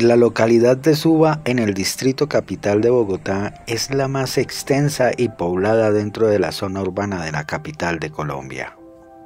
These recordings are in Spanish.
La localidad de Suba, en el distrito capital de Bogotá, es la más extensa y poblada dentro de la zona urbana de la capital de Colombia.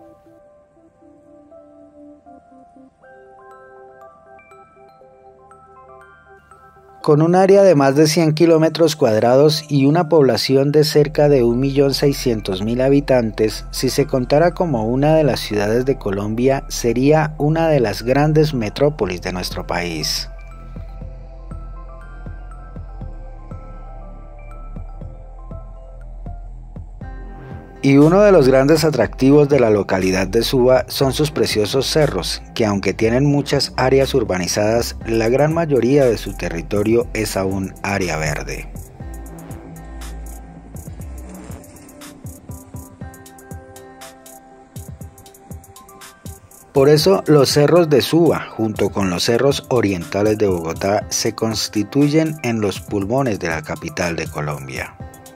Con un área de más de 100 kilómetros cuadrados y una población de cerca de 1.600.000 habitantes, si se contara como una de las ciudades de Colombia, sería una de las grandes metrópolis de nuestro país. Y uno de los grandes atractivos de la localidad de Suba son sus preciosos cerros, que aunque tienen muchas áreas urbanizadas, la gran mayoría de su territorio es aún área verde. Por eso los cerros de Suba, junto con los cerros orientales de Bogotá, se constituyen en los pulmones de la capital de Colombia.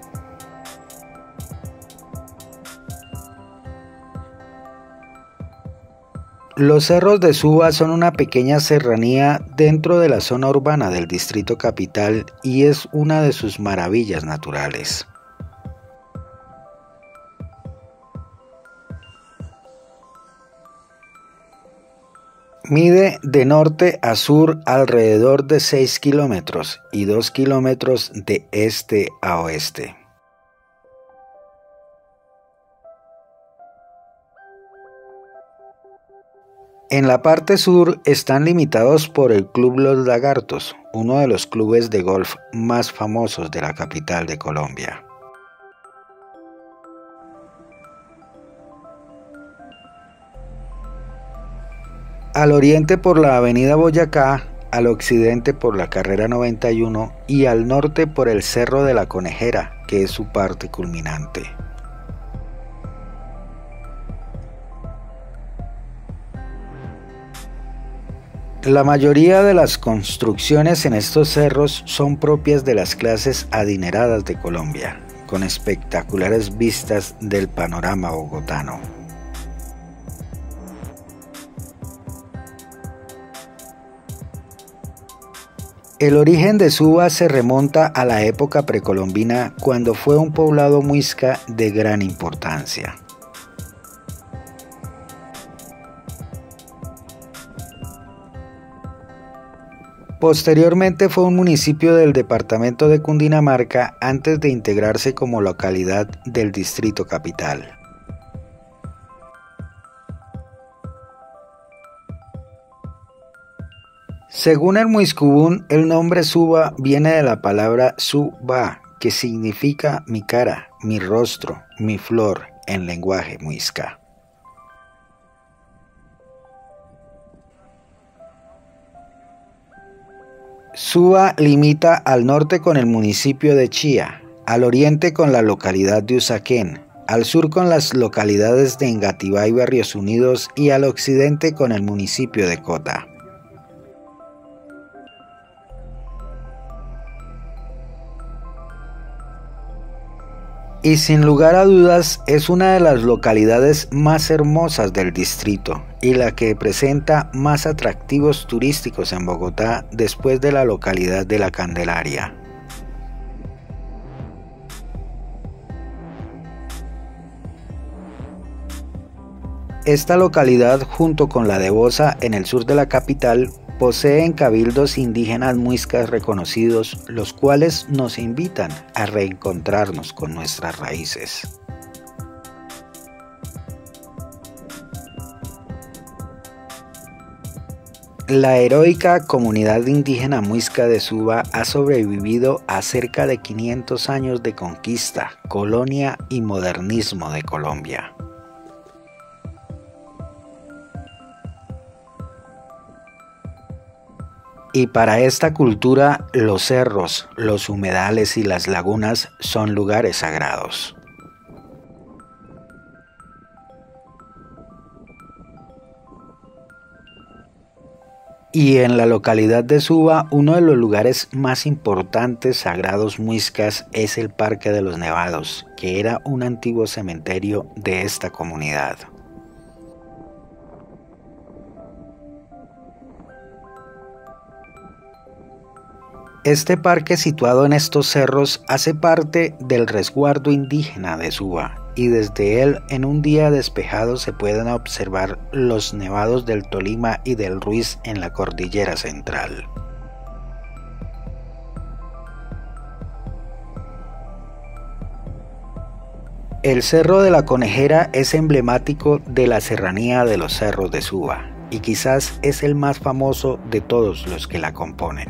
Los cerros de Suba son una pequeña serranía dentro de la zona urbana del distrito capital y es una de sus maravillas naturales. Mide de norte a sur alrededor de 6 kilómetros y 2 kilómetros de este a oeste. En la parte sur están limitados por el Club Los Lagartos, uno de los clubes de golf más famosos de la capital de Colombia. Al oriente por la avenida Boyacá, al occidente por la carrera 91 y al norte por el Cerro de la Conejera, que es su parte culminante. La mayoría de las construcciones en estos cerros son propias de las clases adineradas de Colombia, con espectaculares vistas del panorama bogotano. El origen de Suba se remonta a la época precolombina, cuando fue un poblado muisca de gran importancia. Posteriormente fue un municipio del departamento de Cundinamarca antes de integrarse como localidad del distrito capital. Según el Muiscubún, el nombre Suba viene de la palabra Su-Ba, que significa mi cara, mi rostro, mi flor en lenguaje muisca. Suba limita al norte con el municipio de Chía, al oriente con la localidad de Usaquén, al sur con las localidades de Engativá y Barrios Unidos y al occidente con el municipio de Cota. Y sin lugar a dudas es una de las localidades más hermosas del distrito y la que presenta más atractivos turísticos en Bogotá después de la localidad de La Candelaria. Esta localidad, junto con la de Bosa en el sur de la capital, poseen cabildos indígenas muiscas reconocidos, los cuales nos invitan a reencontrarnos con nuestras raíces. La heroica comunidad indígena muisca de Suba ha sobrevivido a cerca de 500 años de conquista, colonia y modernismo de Colombia. Y para esta cultura, los cerros, los humedales y las lagunas son lugares sagrados. Y en la localidad de Suba, uno de los lugares más importantes sagrados muiscas es el Parque de los Nevados, que era un antiguo cementerio de esta comunidad. Este parque situado en estos cerros hace parte del resguardo indígena de Suba y desde él en un día despejado se pueden observar los nevados del Tolima y del Ruiz en la cordillera central. El Cerro de la Conejera es emblemático de la serranía de los cerros de Suba y quizás es el más famoso de todos los que la componen.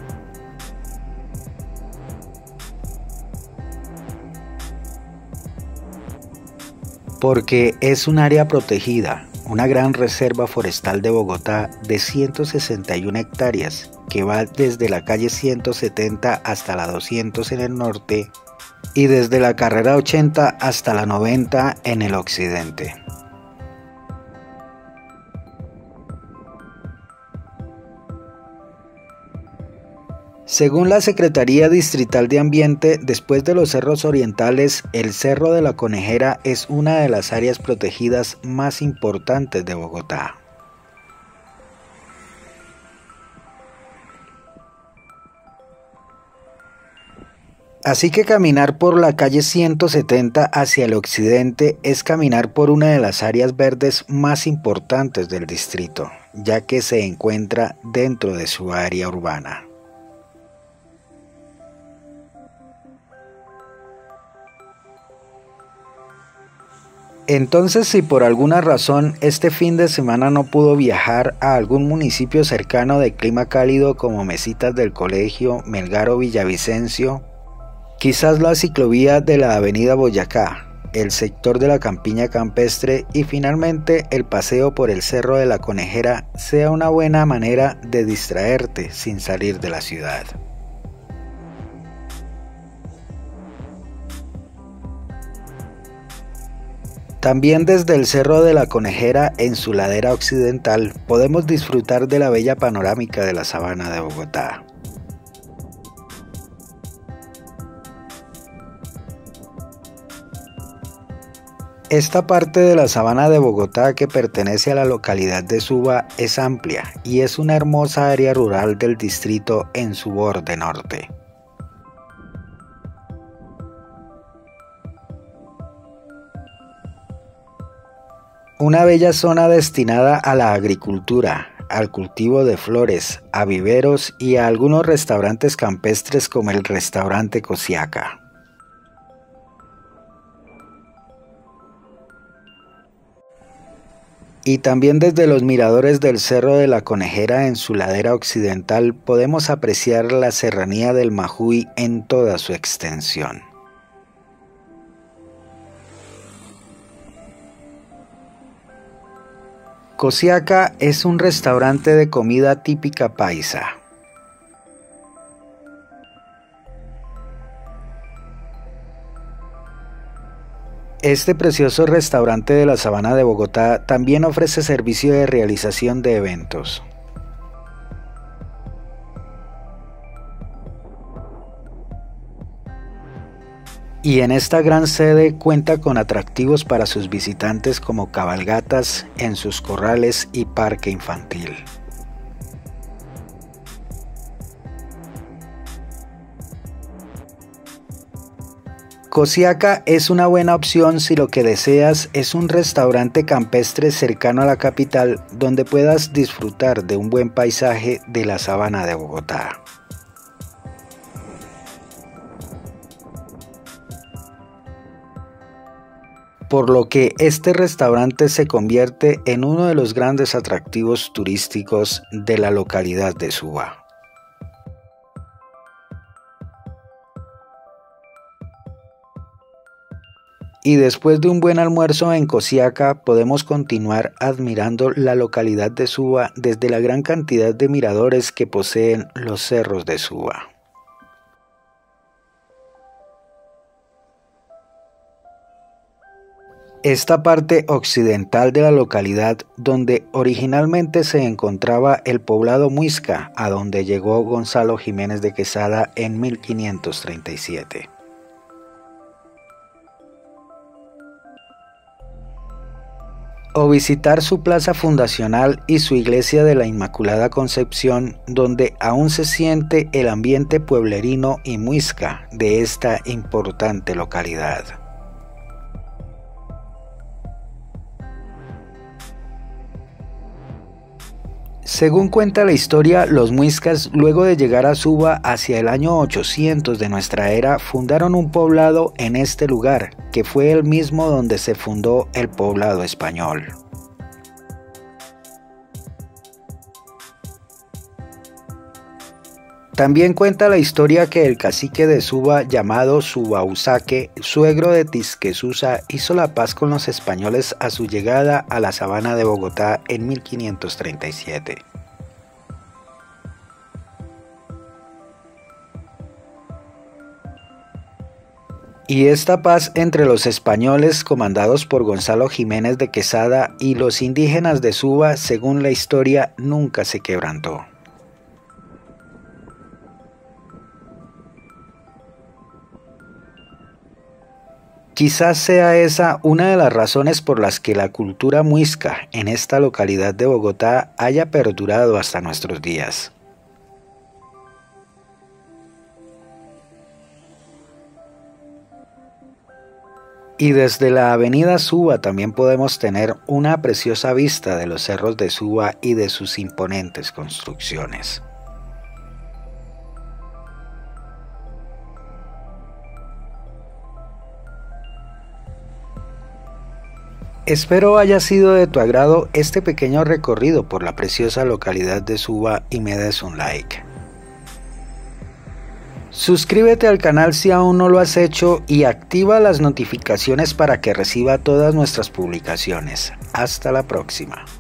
Porque es un área protegida, una gran reserva forestal de Bogotá de 161 hectáreas, que va desde la calle 170 hasta la 200 en el norte y desde la carrera 80 hasta la 90 en el occidente. Según la Secretaría Distrital de Ambiente, después de los cerros orientales, el Cerro de la Conejera es una de las áreas protegidas más importantes de Bogotá. Así que caminar por la calle 170 hacia el occidente es caminar por una de las áreas verdes más importantes del distrito, ya que se encuentra dentro de su área urbana. Entonces, si por alguna razón este fin de semana no pudo viajar a algún municipio cercano de clima cálido como Mesitas del Colegio, Melgar o Villavicencio, quizás la ciclovía de la avenida Boyacá, el sector de la campiña campestre y finalmente el paseo por el Cerro de la Conejera sea una buena manera de distraerte sin salir de la ciudad. También desde el Cerro de la Conejera en su ladera occidental podemos disfrutar de la bella panorámica de la sabana de Bogotá. Esta parte de la sabana de Bogotá que pertenece a la localidad de Suba es amplia y es una hermosa área rural del distrito en su borde norte. Una bella zona destinada a la agricultura, al cultivo de flores, a viveros y a algunos restaurantes campestres como el restaurante Cosiaca. Y también desde los miradores del Cerro de la Conejera en su ladera occidental podemos apreciar la serranía del Majuy en toda su extensión. Cosiaca es un restaurante de comida típica paisa. Este precioso restaurante de la Sabana de Bogotá también ofrece servicio de realización de eventos. Y en esta gran sede cuenta con atractivos para sus visitantes como cabalgatas en sus corrales y parque infantil. Cosiaca es una buena opción si lo que deseas es un restaurante campestre cercano a la capital donde puedas disfrutar de un buen paisaje de la sabana de Bogotá. Por lo que este restaurante se convierte en uno de los grandes atractivos turísticos de la localidad de Suba. Y después de un buen almuerzo en Cosiaca podemos continuar admirando la localidad de Suba desde la gran cantidad de miradores que poseen los cerros de Suba. Esta parte occidental de la localidad donde originalmente se encontraba el poblado Muisca, a donde llegó Gonzalo Jiménez de Quesada en 1537. o visitar su plaza fundacional y su iglesia de la Inmaculada Concepción, donde aún se siente el ambiente pueblerino y muisca de esta importante localidad. Según cuenta la historia, los muiscas, luego de llegar a Suba hacia el año 800 de nuestra era, fundaron un poblado en este lugar, que fue el mismo donde se fundó el poblado español. También cuenta la historia que el cacique de Suba, llamado Subausaque, suegro de Tisquesusa, hizo la paz con los españoles a su llegada a la sabana de Bogotá en 1537. Y esta paz entre los españoles, comandados por Gonzalo Jiménez de Quesada, y los indígenas de Suba, según la historia, nunca se quebrantó. Quizás sea esa una de las razones por las que la cultura muisca en esta localidad de Bogotá haya perdurado hasta nuestros días. Y desde la avenida Suba también podemos tener una preciosa vista de los cerros de Suba y de sus imponentes construcciones. Espero haya sido de tu agrado este pequeño recorrido por la preciosa localidad de Suba y me des un like. Suscríbete al canal si aún no lo has hecho y activa las notificaciones para que reciba todas nuestras publicaciones. Hasta la próxima.